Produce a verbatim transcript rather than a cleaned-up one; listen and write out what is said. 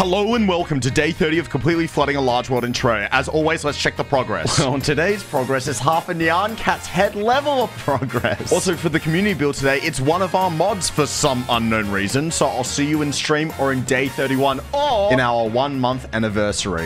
Hello and welcome to day thirty of completely flooding a large world in Terraria. As always, let's check the progress. Well, today's progress is half a Nyan Cat's head level of progress. Also, for the community build today, it's one of our mods for some unknown reason, so I'll see you in stream or in day thirty-one or in our one month anniversary.